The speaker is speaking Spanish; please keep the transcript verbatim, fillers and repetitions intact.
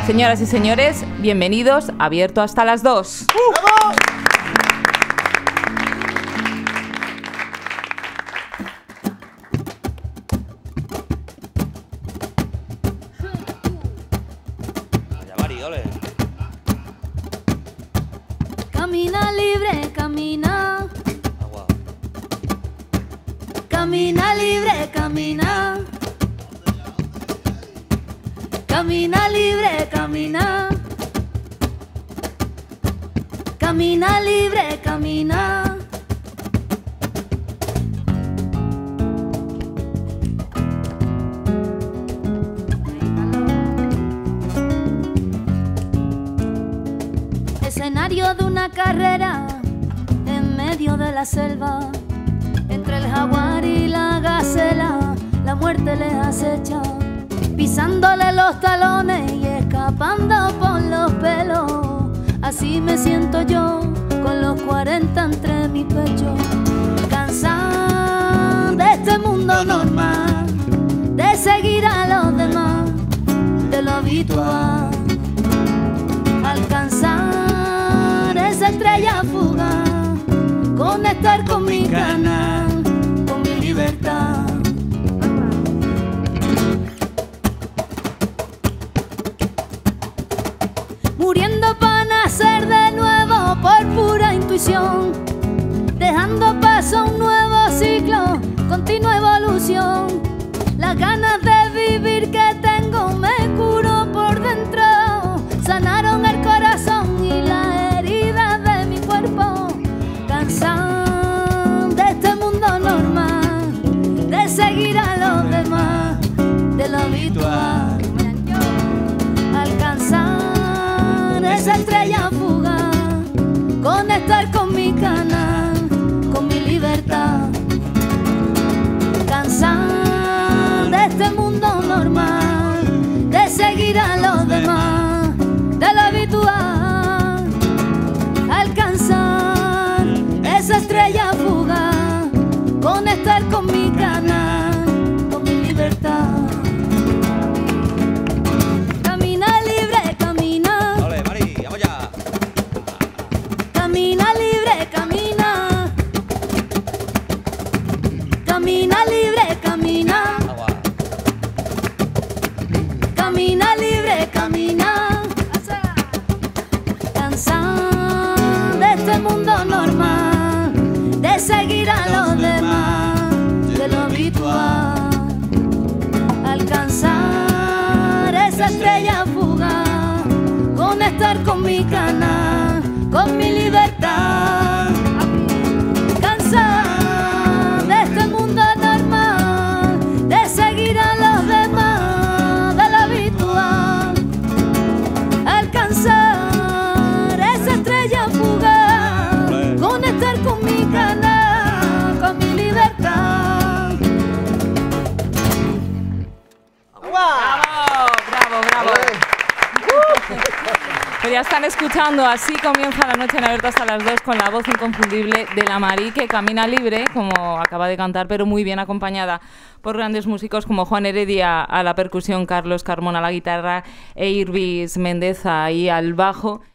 Señoras y señores, bienvenidos a Abierto hasta las dos. ¡Uh! ¡Vamos! Camina libre, camina. Camina libre, camina. Camina libre, camina. Camina libre, camina. Escenario de una carrera en medio de la selva, entre el jaguar y la gacela, la muerte les acecha, pisándole los talones y escapando por los pelos. Así me siento yo, con los cuarenta entre mi pecho, cansada de este mundo normal, de seguir a los demás, de lo habitual, alcanzar esa estrella fugaz, conectar con mi canal, con mi libertad. Muriendo para nacer de nuevo por pura intuición, dejando paso a un nuevo ciclo, continua evolución. Las ganas de vivir que tengo me curo por dentro, sanaron el corazón y la herida de mi cuerpo. Cansado de este mundo normal, de seguir a los demás, de lo habitual, alcanzar esa estrella fugaz, conectar con mi canal, con mi libertad. Cansado de este mundo normal, de seguir a los demás, de lo habitual, alcanzar esa estrella fugaz, conectar con mi canal, con mi libertad. Camina libre, camina. Ole, Mari, vamos ya. Camina libre, camina. Camina libre, camina. Agua. Camina libre, camina. Cansada de este mundo normal, de seguir a los demás, de lo habitual, alcanzar esa estrella fugaz, conectar con mi canal, con mi libertad. Cansada de este mundo normal, de seguir a los demás, de lo habitual, alcanzar esa estrella fugaz, conectar con mi canal, con mi libertad. ¡Bravo! ¡Bravo, bravo! Pero ya están escuchando, así comienza la noche en Abierto hasta las dos con la voz inconfundible de la Mari, que camina libre, como acaba de cantar, pero muy bien acompañada por grandes músicos como Juan Heredia a la percusión, Carlos Carmona a la guitarra e Irvis Méndez ahí al bajo.